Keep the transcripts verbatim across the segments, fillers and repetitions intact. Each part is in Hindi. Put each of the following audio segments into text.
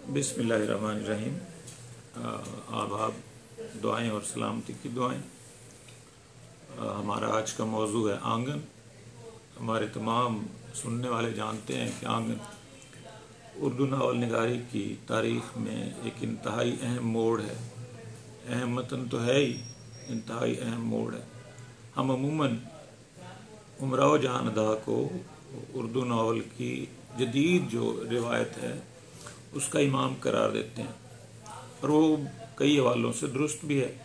बिस्मिल्लाहिर्रहमानिर्रहीम। आदाब, दुआएं और सलामती की दुआएं। हमारा आज का मौजू है आंगन। हमारे तमाम सुनने वाले जानते हैं कि आंगन उर्दू नावल निगारी की तारीख़ में एक इंतहाई अहम मोड़ है। अहम मतन तो है ही, इंतहाई अहम मोड़ है। हम अमूमन उमराव जहान अदा को उर्दू नावल की जदीद जो रिवायत है उसका इमाम करार देते हैं, और वो कई हवालों से दुरुस्त भी है।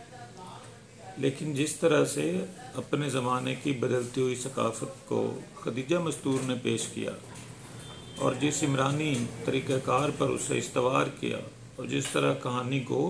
लेकिन जिस तरह से अपने ज़माने की बदलती हुई सकाफ़त को खदीजा मस्तूर ने पेश किया और जिस इमरानी तरीक़ाकार पर उसे इस्तवार किया, और जिस तरह कहानी को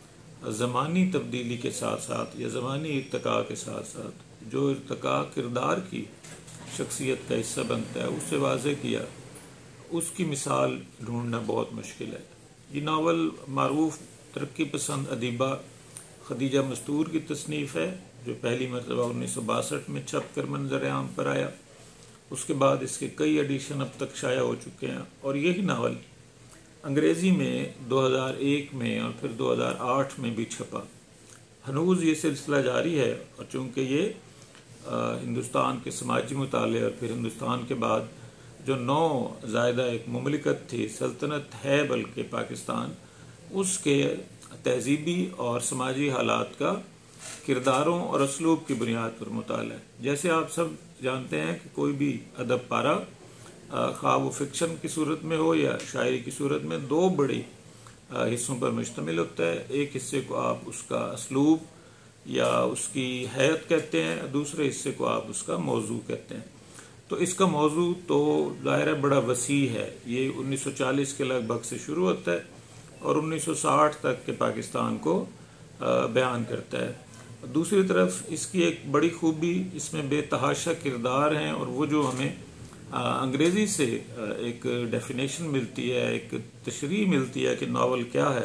ज़मानी तब्दीली के साथ साथ या ज़मानी इर्तिका के साथ साथ जो इर्तिका किरदार की शख्सियत का हिस्सा बनता है उससे वाज़े किया, उसकी मिसाल ढूंढना बहुत मुश्किल है। ये नावल मारूफ तरक्की पसंद अदीबा खदीजा मस्तूर की तसनीफ़ है, जो पहली मरतबा उन्नीस सौ बासठ में छप कर मंजर आम पर आया। उसके बाद इसके कई एडिशन अब तक शाया हो चुके हैं, और यही नावल अंग्रेज़ी में दो हज़ार एक में और फिर दो हज़ार आठ में भी छपा। हनूज़ ये सिलसिला जारी है, और चूँकि ये हिंदुस्तान के समाजी मुताले और फिर हिंदुस्तान के बाद जो नौ ज़ायदा एक मुमलिकत थी, सल्तनत है बल्कि पाकिस्तान, उसके तहजीबी और समाजी हालात का किरदारों और असलूब की बुनियाद पर मुताला है। जैसे आप सब जानते हैं कि कोई भी अदब पारा ख्वाह वो फिक्शन की सूरत में हो या शायरी की सूरत में, दो बड़ी हिस्सों पर मुश्तमिल होता है। एक हिस्से को आप उसका असलूब या उसकी हैत कहते हैं, दूसरे हिस्से को आप उसका मौजू कहते हैं। तो इसका मौजू तो ज़ाहिर बड़ा वसी है। ये उन्नीस सौ चालीस के लगभग से शुरू होता है और उन्नीस सौ साठ तक के पाकिस्तान को बयान करता है। दूसरी तरफ इसकी एक बड़ी खूबी, इसमें बेतहाशा किरदार हैं, और वो जो हमें अंग्रेज़ी से एक डेफिनेशन मिलती है, एक तशरीह मिलती है कि नावल क्या है,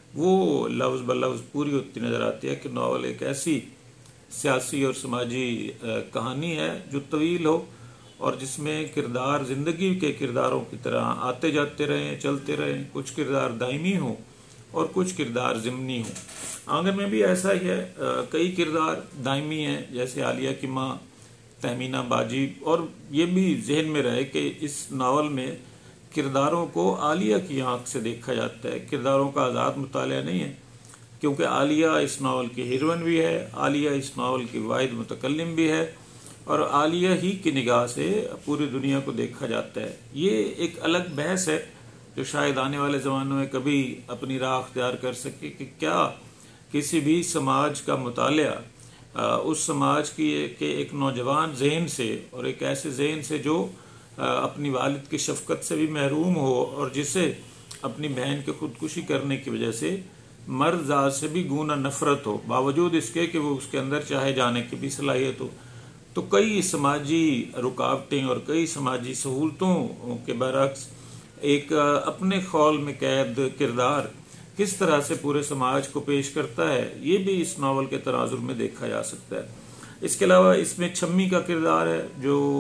वो लफ्ज़ ब लफ्ज़ पूरी होती नज़र आती है कि नावल एक ऐसी सियासी और समाजी कहानी है जो तवील हो और जिसमें किरदार ज़िंदगी के किरदारों की तरह आते जाते रहें, चलते रहें। कुछ किरदार दायमी हों और कुछ किरदार ज़िमनी हों। आंगन में भी ऐसा ही है, कई किरदार दायमी हैं, जैसे आलिया की माँ तहमीना बाजी। और ये भी जहन में रहे कि इस नावल में किरदारों को आलिया की आंख से देखा जाता है, किरदारों का आज़ाद मुताला नहीं है, क्योंकि आलिया इस नावल की हीरोइन भी है, आलिया इस नावल की वाहिद मुतकल्लिम भी है, और आलिया ही की निगाह से पूरी दुनिया को देखा जाता है। ये एक अलग बहस है जो शायद आने वाले ज़मानों में कभी अपनी राह अख्तियार कर सके कि क्या किसी भी समाज का मुताला उस समाज की के एक नौजवान जहन से, और एक ऐसे जहन से जो अपनी वालिद की शफकत से भी महरूम हो और जिसे अपनी बहन की खुदकुशी करने की वजह से मर्द ज़ात से भी गूना नफरत हो, बावजूद इसके कि वो उसके अंदर चाहे जाने की भी सलाहियत हो। तो कई समाजी रुकावटें और कई समाजी सहूलतों के बरक्स एक अपने खौल में कैद किरदार किस तरह से पूरे समाज को पेश करता है, ये भी इस नावल के तनाजुर में देखा जा सकता है। इसके अलावा इसमें छम्मी का किरदार है,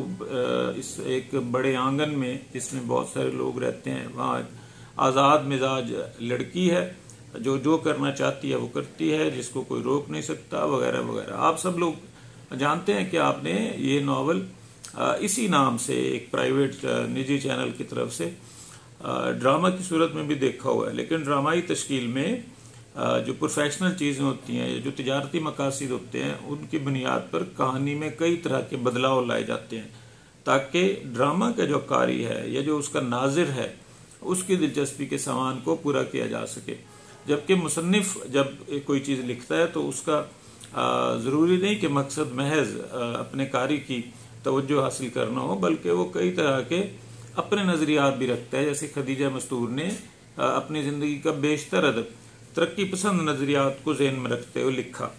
जो इस एक बड़े आंगन में जिसमें बहुत सारे लोग रहते हैं, वहाँ आज़ाद मिजाज लड़की है जो जो करना चाहती है वो करती है, जिसको कोई रोक नहीं सकता, वगैरह वगैरह। आप सब लोग जानते हैं कि आपने ये नावल इसी नाम से एक प्राइवेट निजी चैनल की तरफ से ड्रामा की सूरत में भी देखा हुआ है। लेकिन ड्रामाई तश्कील में जो प्रोफेशनल चीज़ें होती हैं, जो तिजारती मकासद होते हैं, उनकी बुनियाद पर कहानी में कई तरह के बदलाव लाए जाते हैं, ताकि ड्रामा का जो कारी है या जो उसका नाजिर है उसकी दिलचस्पी के सामान को पूरा किया जा सके। जबकि मुसन्निफ जब कोई चीज़ लिखता है तो उसका ज़रूरी नहीं कि मकसद महज अपने कारी की तवज्जो हासिल करना हो, बल्कि वो कई तरह के अपने नज़रियात भी रखता है। जैसे खदीजा मस्तूर ने अपनी ज़िंदगी का बेशतर अदब तरक्की पसंद नज़रियात को ज़हन में रखते हुए लिखा।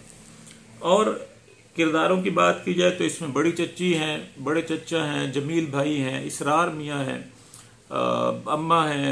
और किरदारों की बात की जाए तो इसमें बड़ी चच्ची हैं, बड़े चचा हैं, जमील भाई हैं, इसरार मियाँ हैं, अम्मा हैं।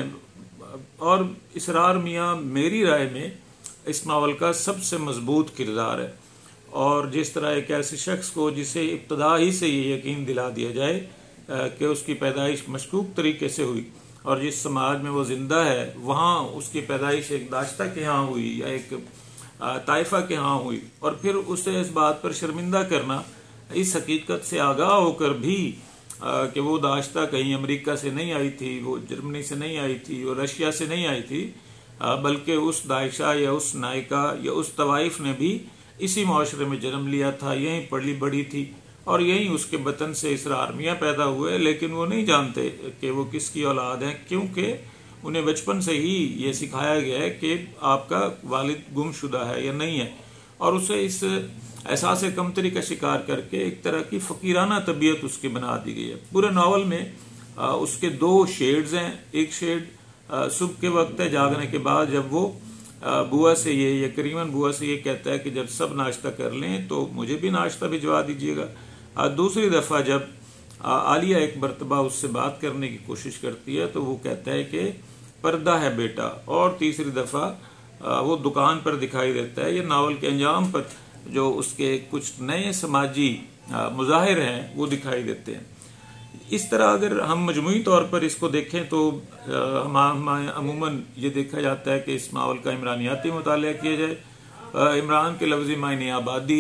और इसरार मियाँ मेरी राय में इस नावल का सबसे मजबूत किरदार है, और जिस तरह एक ऐसे शख्स को जिसे इब्तदा ही से ये यकीन दिला दिया जाए कि उसकी पैदाइश मशकूक तरीके से हुई और जिस समाज में वो जिंदा है वहाँ उसकी पैदाइश एक दाश्ता के यहाँ हुई या एक ताइफा के यहाँ हुई, और फिर उसे इस बात पर शर्मिंदा करना, इस हकीकत से आगाह होकर भी आ, कि वो दाश्ता कहीं अमेरिका से नहीं आई थी, वो जर्मनी से नहीं आई थी, वो रशिया से नहीं आई थी, आ, बल्कि उस दाइशा या उस नायिका या उस तवाइफ ने भी इसी माशरे में जन्म लिया था, यहीं पली बड़ी थी और यहीं उसके बतन से इसरार मियाँ पैदा हुए, लेकिन वो नहीं जानते कि वो किसकी औलाद है, क्योंकि उन्हें बचपन से ही ये सिखाया गया है कि आपका वालिद गुमशुदा है या नहीं है, और उसे इस एहसास कमतरी का शिकार करके एक तरह की फकीराना तबीयत उसकी बना दी गई है। पूरे नावल में आ, उसके दो शेड्स हैं। एक शेड सुबह के वक्त है, जागने के बाद, जब वो आ, बुआ से ये ये करीमन बुआ से ये कहता है कि जब सब नाश्ता कर लें तो मुझे भी नाश्ता भिजवा दीजिएगा। दूसरी दफ़ा जब आ, आलिया एक मरतबा उससे बात करने की कोशिश करती है तो वो कहता है कि पर्दा है बेटा, और तीसरी दफ़ा वो दुकान पर दिखाई देता है। ये नावल के अंजाम पर जो उसके कुछ नए समाजी मुजाहिर हैं वो दिखाई देते हैं। इस तरह अगर हम मजमूई तौर पर इसको देखें तो हम अमूमन ये देखा जाता है कि इस नावल का इमरानियाती मुतालिया किया जाए। इमरान के लफ्ज़ी मायने आबादी,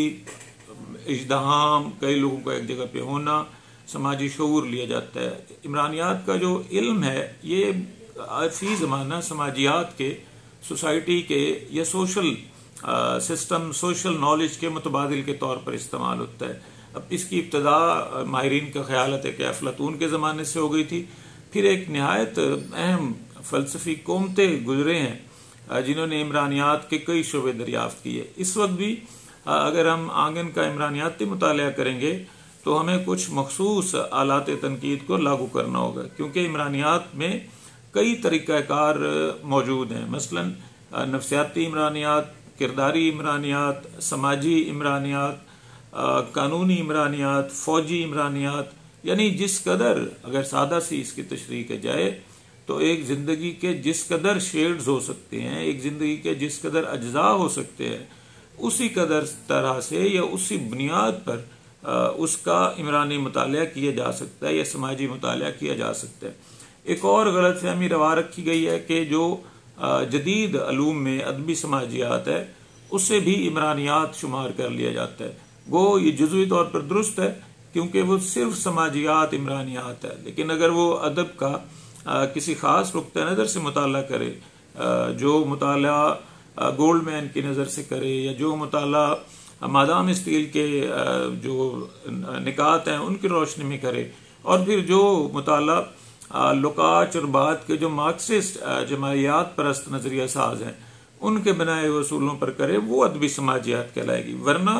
इज्तिहाम, कई लोगों का एक जगह पे होना, समाजी शऊर लिया जाता है। इमरानियात का जो इल्म है ये फी ज़माना समाजियात के, सोसाइटी के या सोशल सिस्टम, सोशल नॉलेज के मुतबादिल के तौर पर इस्तेमाल होता है। अब इसकी इब्तदा माहिरीन का ख्याल है कि अफलातून के ज़माने से हो गई थी। फिर एक नहायत अहम फ़लसफ़ी कोमते गुजरे हैं जिन्होंने इमरानियात के कई शोबे दरियाफ्त किए। इस वक्त भी अगर हम आंगन का इमरानियाती मुतालिया करेंगे तो हमें कुछ मखसूस आलात तनकीद को लागू करना होगा, क्योंकि इमरानियात में कई तरीक़ाकार मौजूद हैं। मसलन नफ्सियाती इमरानियात, किरदारी इमरानियात, समाजी इमरानियात, कानूनी इमरानियात, फ़ौजी इमरानियात, यानी जिस कदर अगर सादा सी इसकी तशरीह की जाए तो एक ज़िंदगी के जिस कदर शेड्स हो सकते हैं, एक ज़िंदगी के जिस कदर अज्जा हो सकते हैं, उसी कदर तरह से या उसी बुनियाद पर उसका इमरानी मुतालिया किया जा सकता है या समाजी मुतालिया किया जा सकता है। एक और गलत फहमी रवा रखी गई है कि जो जदीद अलूम में अदबी समाजियात है उससे भी इमरानियात शुमार कर लिया जाता है। वो ये जुज़वी तौर पर दुरुस्त है क्योंकि वो सिर्फ समाजियात इमरानियात है, लेकिन अगर वो अदब का आ, किसी ख़ास नुक्ता नज़र से मुताला करे, आ, जो मुताला गोल्डमैन की नज़र से करे या जो मुताला मादाम स्टील के आ, जो निकात हैं उनकी रोशनी में करे, और फिर जो मुताला लुकाच और बाद के जो मार्क्सिस्ट जमायात परस्त नजरिया साज हैं उनके बनाए हुए असूलों पर करे, वो अदबी समाजियात कहलाएगी। वरना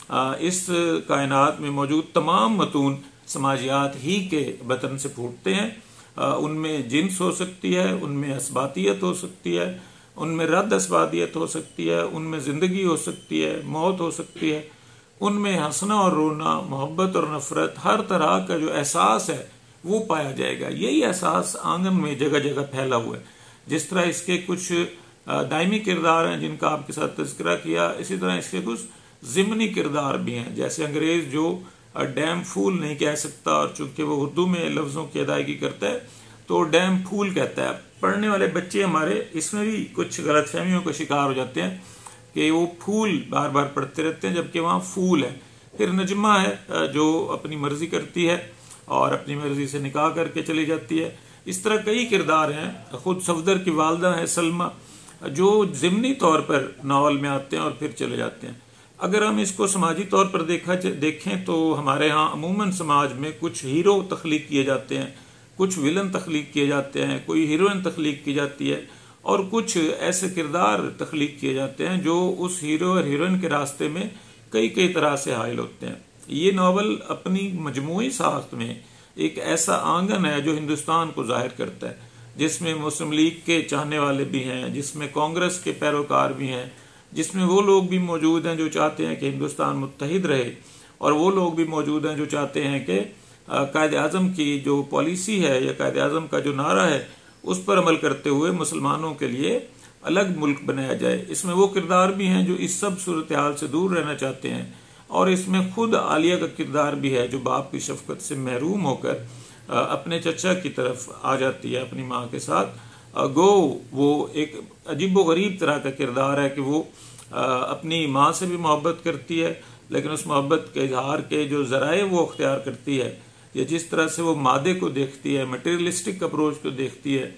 इस कायनात में मौजूद तमाम मतून समाजियात ही के बतन से फूटते हैं। उनमें जिन्स हो सकती है, उनमें असबातियत हो सकती है, उनमें रद्द असबातियत हो सकती है, उनमें जिंदगी हो सकती है, मौत हो सकती है, उनमें हंसना और रोना, मोहब्बत और नफरत, हर तरह का जो एहसास है वो पाया जाएगा। यही एहसास आंगन में जगह जगह फैला हुआ है। जिस तरह इसके कुछ दायमी किरदार हैं जिनका आपके साथ तज़किरा किया, इसी तरह इसके कुछ ज़िमनी किरदार भी हैं। जैसे अंग्रेज जो डैम फूल नहीं कह सकता, और चूंकि वो उर्दू में लफ्ज़ों की अदायगी करता है तो डैम फूल कहता है। पढ़ने वाले बच्चे हमारे इसमें भी कुछ गलतफहमियों का शिकार हो जाते हैं कि वो फूल बार बार पढ़ते रहते हैं जबकि वहाँ फूल है। फिर नजमा है जो अपनी मर्जी करती है और अपनी मर्जी से निकाह करके चली जाती है। इस तरह कई किरदार हैं। खुद सफदर की वालदा है सलमा जो ज़िमनी तौर पर नावल में आते हैं और फिर चले जाते हैं। अगर हम इसको समाजी तौर पर देखा देखें तो हमारे यहाँ अमूमन समाज में कुछ हीरो तख्लीक किए जाते हैं, कुछ विलन तख्लीक किए जाते हैं, कोई हीरोइन तख्लीक की जाती है, और कुछ ऐसे किरदार तख्लीक किए जाते हैं जो उस हीरो और हीरोइन के रास्ते में कई कई तरह से हायल होते हैं। ये नावल अपनी मजमूई साख्त में एक ऐसा आंगन है जो हिंदुस्तान को जाहिर करता है, जिसमें मुस्लिम लीग के चाहने वाले भी हैं, जिसमें कांग्रेस के पैरोकार भी हैं, जिसमें वो लोग भी मौजूद हैं जो चाहते हैं कि हिंदुस्तान मुत्तहिद रहे, और वो लोग भी मौजूद हैं जो चाहते हैं कि कायद आज़म की जो पॉलिसी है या कायद आज़म का जो नारा है उस पर अमल करते हुए मुसलमानों के लिए अलग मुल्क बनाया जाए। इसमें वो किरदार भी हैं जो इस सब सूरत हाल से दूर रहना चाहते हैं, और इसमें खुद आलिया का किरदार भी है जो बाप की शफकत से महरूम होकर अपने चचा की तरफ आ जाती है अपनी माँ के साथ। गो वो एक अजीबोगरीब तरह का किरदार है कि वो अपनी माँ से भी मोहब्बत करती है, लेकिन उस मोहब्बत के इजहार के जो ज़राए वो अख्तियार करती है, या जिस तरह से वो मादे को देखती है, मटेरियलिस्टिक अप्रोच को देखती है,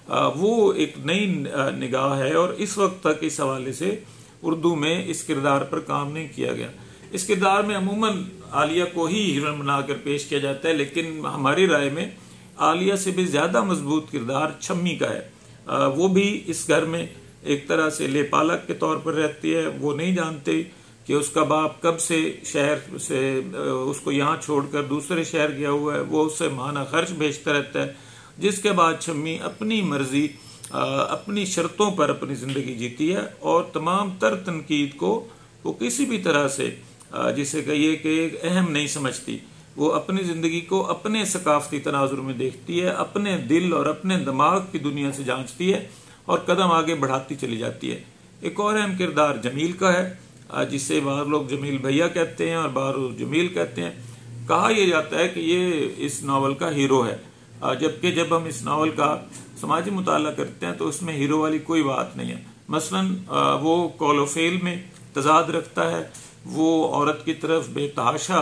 वो एक नई निगाह है। और इस वक्त तक इस हवाले से उर्दू में इस किरदार पर काम नहीं किया गया। इस किरदार में अमूमन आलिया को ही हीरोइन बनाकर पेश किया जाता है, लेकिन हमारी राय में आलिया से भी ज्यादा मजबूत किरदार छम्मी का है। वो भी इस घर में एक तरह से लेपालक के तौर पर रहती है। वो नहीं जानते कि उसका बाप कब से शहर से उसको यहाँ छोड़कर दूसरे शहर गया हुआ है। वो उससे माना खर्च भेजता रहता है, जिसके बाद छम्मी अपनी मर्जी अपनी शर्तों पर अपनी जिंदगी जीती है और तमाम तर तनकीद को वो किसी भी तरह से जिसे कहिए कि अहम नहीं समझती। वो अपनी जिंदगी को अपने सकाफती तनाजुर में देखती है, अपने दिल और अपने दिमाग की दुनिया से जांचती है और कदम आगे बढ़ाती चली जाती है। एक और अहम किरदार जमील का है, जिसे बाहर लोग जमील भैया कहते हैं और बाहर जमील कहते हैं। कहा यह जाता है कि ये इस नावल का हीरो है, जबकि जब हम इस नावल का समाजी मुताला करते हैं तो उसमें हीरो वाली कोई बात नहीं है। मसलन वो कौल-ओ-फ़ेल में तजाद रखता है, वो औरत की तरफ बेतहाशा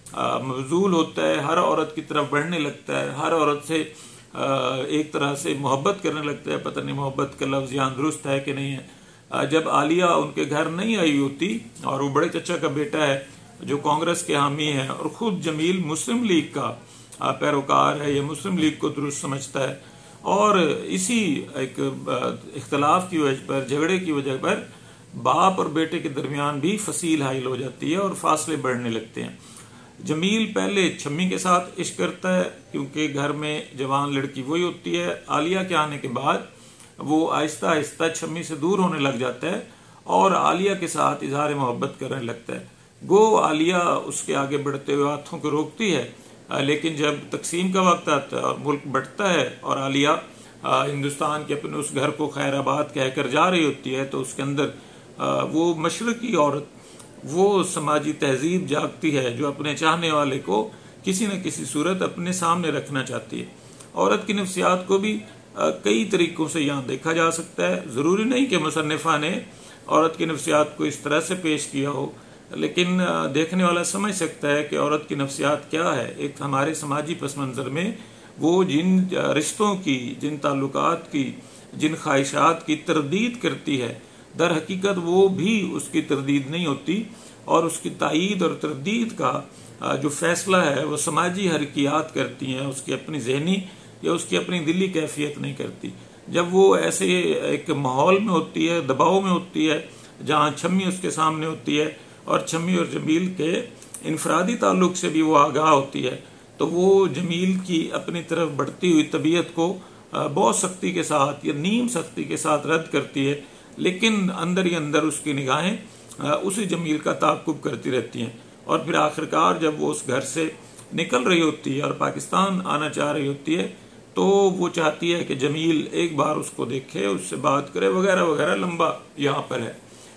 मबजूल होता है, हर औरत की तरफ बढ़ने लगता है, हर औरत से एक तरह से मोहब्बत करने लगता है। पता नहीं मोहब्बत का लफ्ज़ यहाँ दुरुस्त है कि नहीं है। जब आलिया उनके घर नहीं आई होती और वो बड़े चचा का बेटा है जो कांग्रेस के हामी है और खुद जमील मुस्लिम लीग का पैरोकार है, ये मुस्लिम लीग को दुरुस्त समझता है, और इसी एक इख्तलाफ की वजह पर, झगड़े की वजह पर बाप और बेटे के दरमियान भी फसील हाइल हो जाती है और फासले बढ़ने लगते हैं। जमील पहले छम्मी के साथ इश्क करता है क्योंकि घर में जवान लड़की वही होती है। आलिया के आने के बाद वो आहिस्ता आहिस्ता छम्मी से दूर होने लग जाता है और आलिया के साथ इजहार मोहब्बत करने लगता है। गो आलिया उसके आगे बढ़ते हुए हाथों को रोकती है, लेकिन जब तकसीम का वक्त आता है और मुल्क बढ़ता है और आलिया हिंदुस्तान के अपने उस घर को खैराबाद कहकर जा रही होती है, तो उसके अंदर वो मशरकी औरत, वो समाजी तहजीब जागती है जो अपने चाहने वाले को किसी न किसी सूरत अपने सामने रखना चाहती है। औरत की नफ्सियात को भी कई तरीकों से यहाँ देखा जा सकता है। ज़रूरी नहीं कि मुसन्निफा ने औरत की नफ्सियात को इस तरह से पेश किया हो, लेकिन देखने वाला समझ सकता है कि औरत की नफ्सियात क्या है। एक हमारे समाजी पस मंज़र में वो जिन रिश्तों की, जिन ताल्लुकात की, जिन ख्वाहिशात की तरदीद करती है, दर हकीकत वो भी उसकी तरदीद नहीं होती और उसकी तायीद और तरदीद का जो फैसला है वो समाजी हरकियात करती हैं, उसकी अपनी जहनी या उसकी अपनी दिली कैफियत नहीं करती। जब वो ऐसे एक माहौल में होती है, दबाव में होती है, जहाँ छम्मी उसके सामने होती है और छम्मी और जमील के इनफरादी ताल्लुक से भी वो आगाह होती है, तो वो जमील की अपनी तरफ बढ़ती हुई तबीयत को बहुत सख्ती के साथ या नीम सख्ती के साथ रद्द करती है, लेकिन अंदर ही अंदर उसकी निगाहें उसी जमील का ताक़ुब करती रहती हैं। और फिर आखिरकार जब वो उस घर से निकल रही होती है और पाकिस्तान आना चाह रही होती है, तो वो चाहती है कि जमील एक बार उसको देखे, उससे बात करे, वगैरह वगैरह लंबा यहाँ पर है।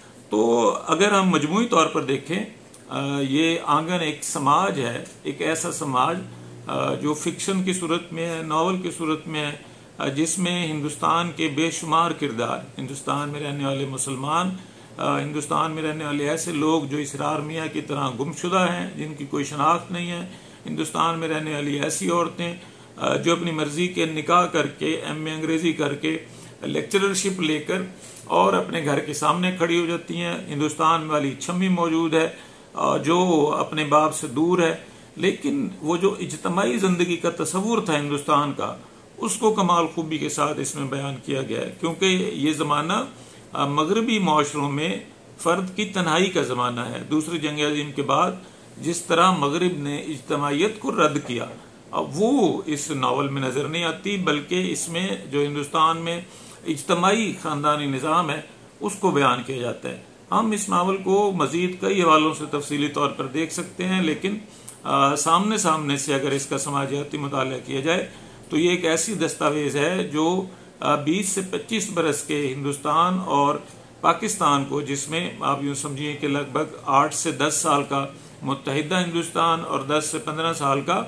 तो अगर हम मजमूई तौर पर देखें, ये आंगन एक समाज है, एक ऐसा समाज जो फिक्शन की सूरत में है, नावल की सूरत में है, जिसमें हिंदुस्तान के बेशुमार किरदार, हिंदुस्तान में रहने वाले मुसलमान, हिंदुस्तान में रहने वाले ऐसे लोग जो इसरार मियाँ की तरह गुमशुदा हैं, जिनकी कोई शनाख्त नहीं है, हिंदुस्तान में रहने वाली ऐसी औरतें जो अपनी मर्जी के निकाह करके, एम ए अंग्रेजी करके, लेक्चररशिप लेकर और अपने घर के सामने खड़ी हो जाती हैं। हिंदुस्तान वाली छम्मी मौजूद है जो अपने बाप से दूर है, लेकिन वो जो इज्तमाई जिंदगी का तस्वुर था हिंदुस्तान का, उसको कमाल खूबी के साथ इसमें बयान किया गया है। क्योंकि ये ज़माना मगरबी माशरों में फ़र्द की तन्हाई का ज़माना है। दूसरी जंग अज़ीम के बाद जिस तरह मगरब ने इज्तमाइयत को रद्द किया, अब वो इस नावल में नज़र नहीं आती, बल्कि इसमें जो हिंदुस्तान में इज्तमाई ख़ानदानी निज़ाम है उसको बयान किया जाता है। हम इस नावल को मज़ीद कई हवालों से तफसीली तौर पर देख सकते हैं, लेकिन आ, सामने सामने से अगर इसका समाजियाती मुताला किया जाए तो ये एक ऐसी दस्तावेज है जो बीस से पच्चीस बरस के हिंदुस्तान और पाकिस्तान को, जिसमें आप यूँ समझिए कि लगभग आठ से दस साल का मुत्तहिदा हिंदुस्तान और दस से पंद्रह साल का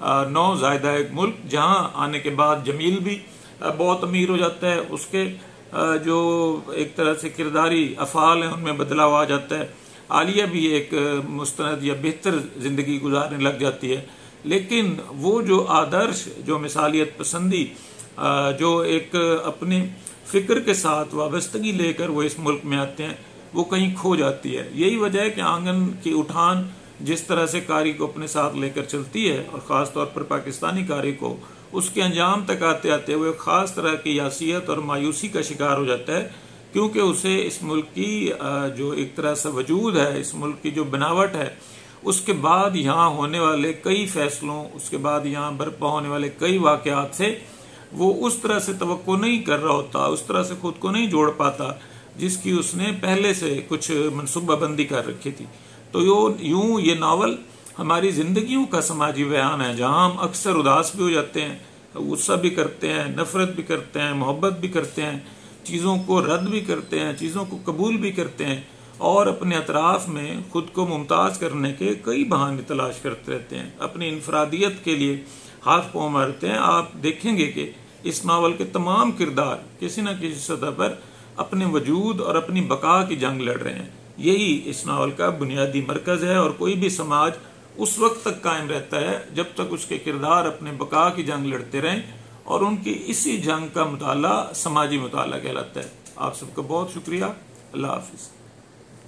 नौ ज़ायदा एक मुल्क, जहां आने के बाद जमील भी बहुत अमीर हो जाता है, उसके जो एक तरह से किरदारी अफ़ाल हैं उनमें बदलाव आ जाता है, आलिया भी एक मुस्तनद या बेहतर ज़िंदगी गुजारने लग जाती है। लेकिन वो जो आदर्श, जो मिसालियत पसंदी, जो एक अपने फ़िक्र के साथ वाबस्तगी लेकर वो इस मुल्क में आते हैं, वो कहीं खो जाती है। यही वजह है कि आंगन की उठान जिस तरह से कारी को अपने साथ लेकर चलती है, और ख़ास तौर पर पाकिस्तानी कारी को उसके अंजाम तक आते आते हुए ख़ास तरह की यासियत और मायूसी का शिकार हो जाता है, क्योंकि उसे इस मुल्क की जो एक तरह से वजूद है, इस मुल्क की जो बनावट है, उसके बाद यहाँ होने वाले कई फैसलों, उसके बाद यहाँ बर्पा होने वाले कई वाक़यात से वो उस तरह से तवक्को नहीं कर रहा होता, उस तरह से खुद को नहीं जोड़ पाता जिसकी उसने पहले से कुछ मनसूबाबंदी कर रखी थी। तो यो यूं ये नावल हमारी जिंदगियों का समाजी बयान है, जहां हम अक्सर उदास भी हो जाते हैं, गुस्सा भी करते हैं, नफरत भी करते हैं, मोहब्बत भी करते हैं, चीज़ों को रद्द भी करते हैं, चीज़ों को कबूल भी करते हैं, और अपने अतराफ में खुद को मुमताज़ करने के कई बहाने तलाश करते रहते हैं, अपनी इनफरादियत के लिए हाथ पांव मारते हैं। आप देखेंगे कि इस नावल के तमाम किरदार किसी न किसी सतह पर अपने वजूद और अपनी बका की जंग लड़ रहे हैं। यही इस नावल का बुनियादी मरकज है, और कोई भी समाज उस वक्त तक कायम रहता है जब तक उसके किरदार अपने बका की जंग लड़ते रहें, और उनकी इसी जंग का मुताला समाजी मुताला कहलाता है। आप सबका बहुत शुक्रिया। अल्लाह हाफिज।